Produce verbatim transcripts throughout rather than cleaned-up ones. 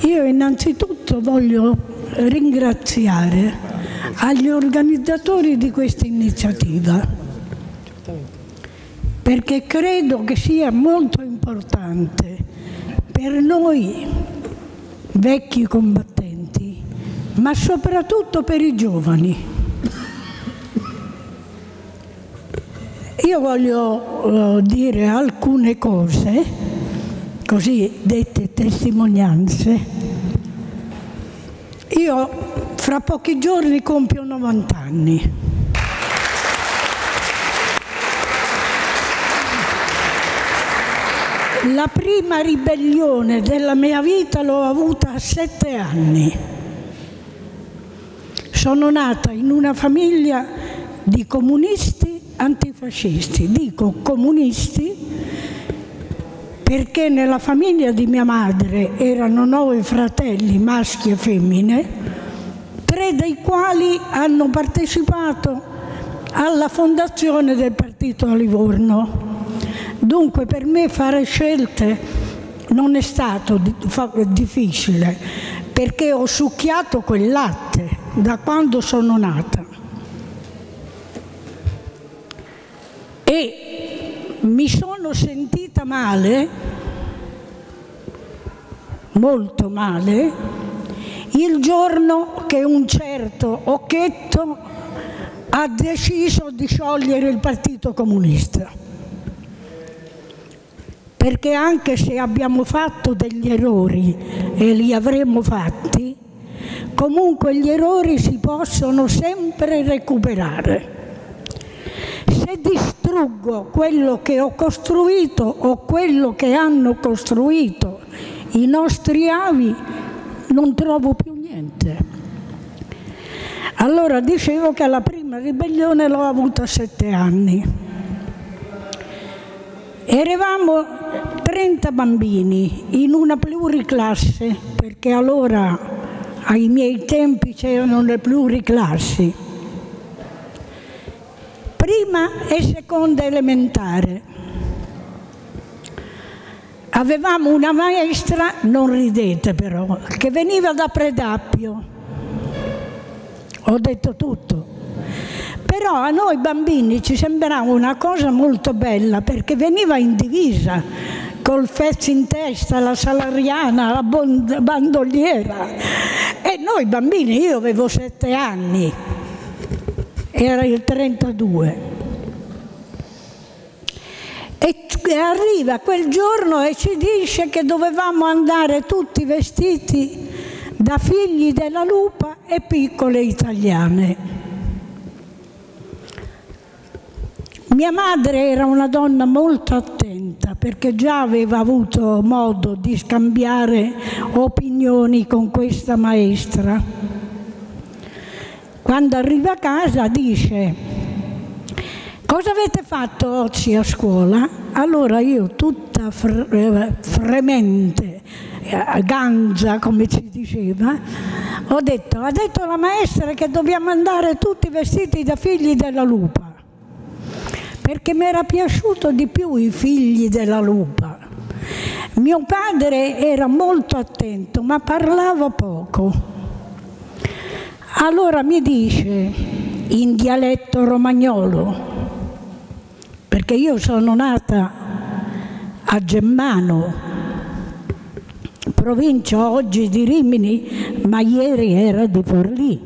Io innanzitutto voglio ringraziare agli organizzatori di questa iniziativa, perché credo che sia molto importante per noi vecchi combattenti, ma soprattutto per i giovani. Io voglio uh, dire alcune cose, così dette testimonianze. Io fra pochi giorni compio novanta anni. La prima ribellione della mia vita l'ho avuta a sette anni. Sono nata in una famiglia di comunisti antifascisti. Dico comunisti perché nella famiglia di mia madre erano nove fratelli, maschi e femmine, tre dei quali hanno partecipato alla fondazione del partito a Livorno. Dunque per me fare scelte non è stato difficile, perché ho succhiato quel latte da quando sono nata. E mi sono sentita male, molto male, il giorno che un certo Occhetto ha deciso di sciogliere il Partito Comunista. Perché anche se abbiamo fatto degli errori, e li avremmo fatti, comunque gli errori si possono sempre recuperare. Se distruggo quello che ho costruito o quello che hanno costruito i nostri avi, non trovo più niente. Allora dicevo che la prima ribellione l'ho avuta a sette anni. Eravamo trenta bambini in una pluriclasse, perché allora ai miei tempi c'erano le pluriclassi. Prima e seconda elementare. Avevamo una maestra, non ridete però, che veniva da Predappio. Ho detto tutto. Però a noi bambini ci sembrava una cosa molto bella, perché veniva in divisa, col fez in testa, la salariana, la bandoliera. E noi bambini, io avevo sette anni, era il trentadue. E arriva quel giorno e ci dice che dovevamo andare tutti vestiti da figli della lupa e piccole italiane. Mia madre era una donna molto attenta, perché già aveva avuto modo di scambiare opinioni con questa maestra. Quando arriva a casa dice: cosa avete fatto oggi a scuola? Allora io, tutta fre fremente, gangia come si diceva, ho detto: ha detto la maestra che dobbiamo andare tutti vestiti da figli della lupa. Perché mi era piaciuto di più i figli della lupa. Mio padre era molto attento, ma parlava poco. Allora mi dice, in dialetto romagnolo, perché io sono nata a Gemmano, provincia oggi di Rimini, ma ieri era di Forlì.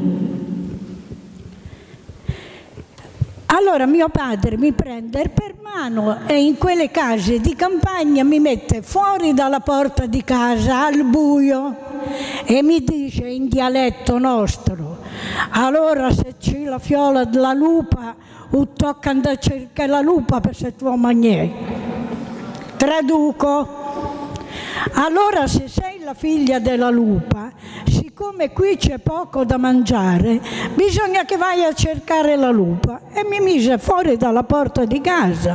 Allora mio padre mi prende per mano e in quelle case di campagna mi mette fuori dalla porta di casa al buio e mi dice in dialetto nostro: allora se c'è la fiola della lupa, o tocca andare a cercare la lupa per se tuo magnè. Traduco: allora se sei la figlia della lupa, siccome qui c'è poco da mangiare, bisogna che vai a cercare la lupa. E mi mise fuori dalla porta di casa.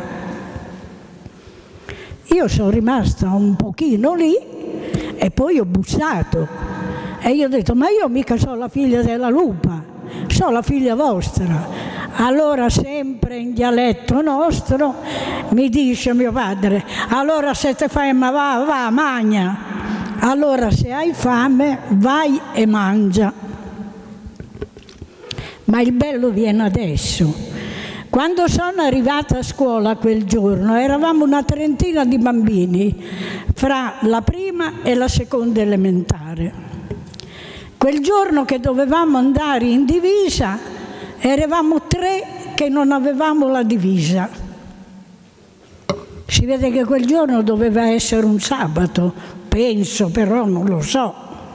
Io sono rimasta un pochino lì e poi ho bussato. E io ho detto: ma io mica sono la figlia della lupa, sono la figlia vostra. Allora, sempre in dialetto nostro, mi dice mio padre: allora se te fai ma va, va, magna. allora se hai fame vai e mangia. Ma il bello viene adesso. Quando sono arrivata a scuola quel giorno eravamo una trentina di bambini fra la prima e la seconda elementare. Quel giorno che dovevamo andare in divisa eravamo tre che non avevamo la divisa. Si vede che quel giorno doveva essere un sabato, penso, però non lo so.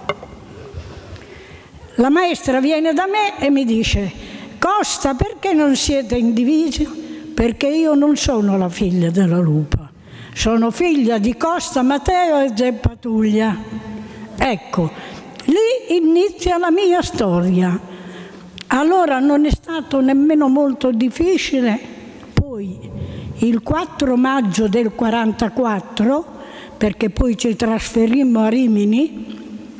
La maestra viene da me e mi dice: Costa, perché non siete in divisa? Perché io non sono la figlia della lupa, sono figlia di Costa Matteo e Zeppa Tullia. Ecco, lì inizia la mia storia. Allora non è stato nemmeno molto difficile. Poi il quattro maggio del quarantaquattro, perché poi ci trasferimmo a Rimini,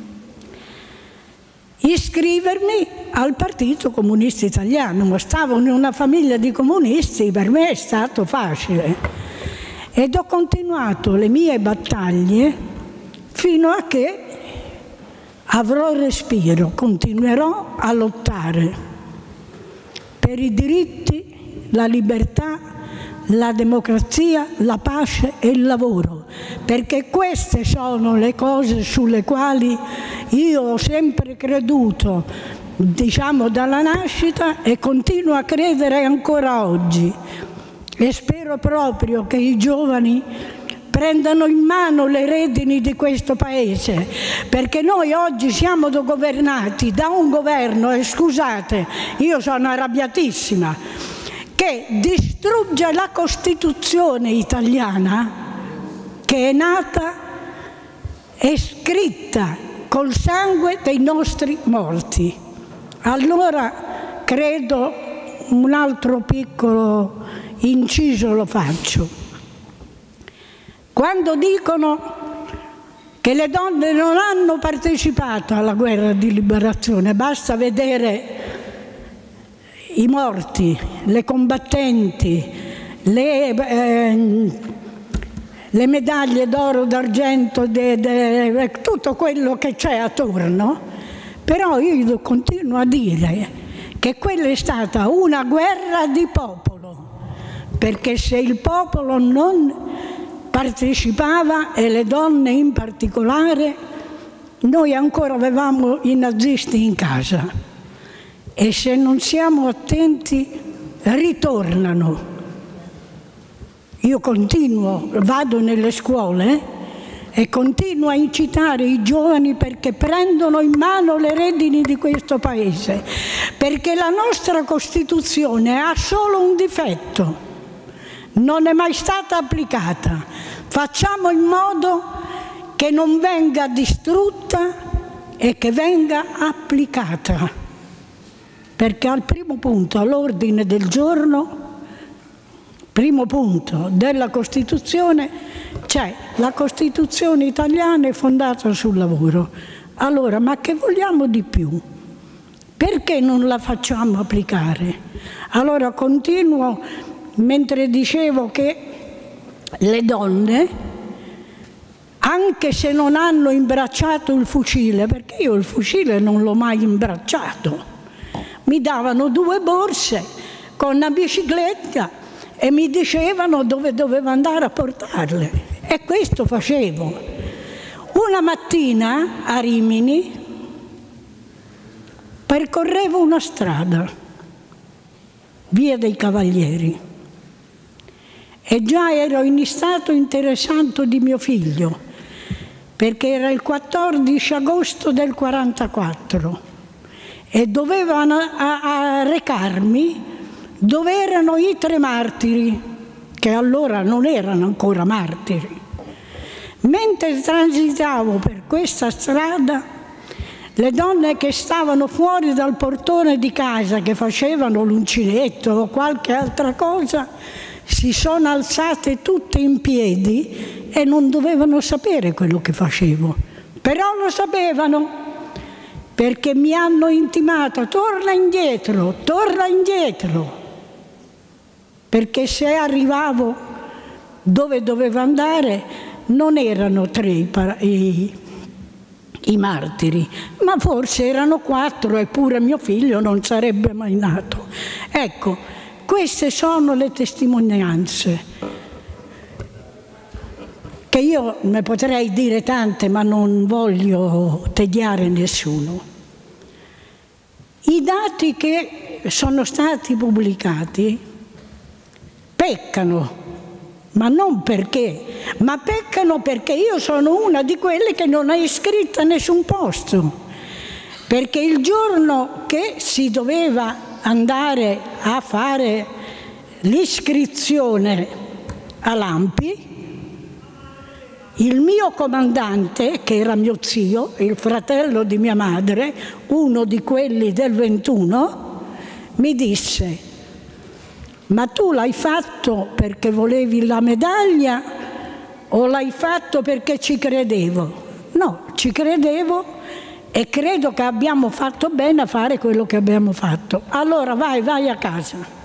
iscrivermi al Partito Comunista Italiano. Stavo in una famiglia di comunisti, per me è stato facile. Ed ho continuato le mie battaglie fino a che avrò respiro, continuerò a lottare per i diritti, la libertà, la democrazia, la pace e il lavoro, perché queste sono le cose sulle quali io ho sempre creduto, diciamo dalla nascita, e continuo a credere ancora oggi. E spero proprio che i giovani prendano in mano le redini di questo Paese, perché noi oggi siamo governati da un governo, e scusate, io sono arrabbiatissima, che distrugge la Costituzione italiana, che è nata e scritta col sangue dei nostri morti. Allora credo un altro piccolo inciso lo faccio. Quando dicono che le donne non hanno partecipato alla guerra di liberazione, basta vedere i morti, le combattenti, le, eh, le medaglie d'oro, d'argento, tutto quello che c'è attorno, però io continuo a dire che quella è stata una guerra di popolo, perché se il popolo non partecipava, e le donne in particolare, noi ancora avevamo i nazisti in casa. E se non siamo attenti, ritornano. Io continuo, vado nelle scuole e continuo a incitare i giovani perché prendano in mano le redini di questo Paese, perché la nostra Costituzione ha solo un difetto: non è mai stata applicata. Facciamo in modo che non venga distrutta e che venga applicata. Perché al primo punto, all'ordine del giorno, primo punto della Costituzione, c'è: la Costituzione italiana è fondata sul lavoro. Allora, ma che vogliamo di più? Perché non la facciamo applicare? Allora continuo, mentre dicevo che le donne, anche se non hanno imbracciato il fucile, perché io il fucile non l'ho mai imbracciato, mi davano due borse con una bicicletta e mi dicevano dove dovevo andare a portarle. E questo facevo. Una mattina a Rimini percorrevo una strada, via dei Cavalieri, e già ero in stato interessato di mio figlio, perché era il quattordici agosto del quarantaquattro. E dovevo a, a recarmi dove erano i tre martiri, che allora non erano ancora martiri. Mentre transitavo per questa strada, le donne che stavano fuori dal portone di casa, che facevano l'uncinetto o qualche altra cosa, si sono alzate tutte in piedi e non dovevano sapere quello che facevo. Però lo sapevano, perché mi hanno intimato: torna indietro, torna indietro, perché se arrivavo dove dovevo andare non erano tre i, i martiri, ma forse erano quattro eppure mio figlio non sarebbe mai nato. Ecco, queste sono le testimonianze, che io ne potrei dire tante, ma non voglio tediare nessuno. I dati che sono stati pubblicati peccano, ma non perché, ma peccano perché io sono una di quelle che non è iscritta a nessun posto, perché il giorno che si doveva andare a fare l'iscrizione all'A M P I, il mio comandante, che era mio zio, il fratello di mia madre, uno di quelli del ventuno, mi disse: ma tu l'hai fatto perché volevi la medaglia o l'hai fatto perché ci credevo? No, ci credevo e credo che abbiamo fatto bene a fare quello che abbiamo fatto. Allora vai, vai a casa.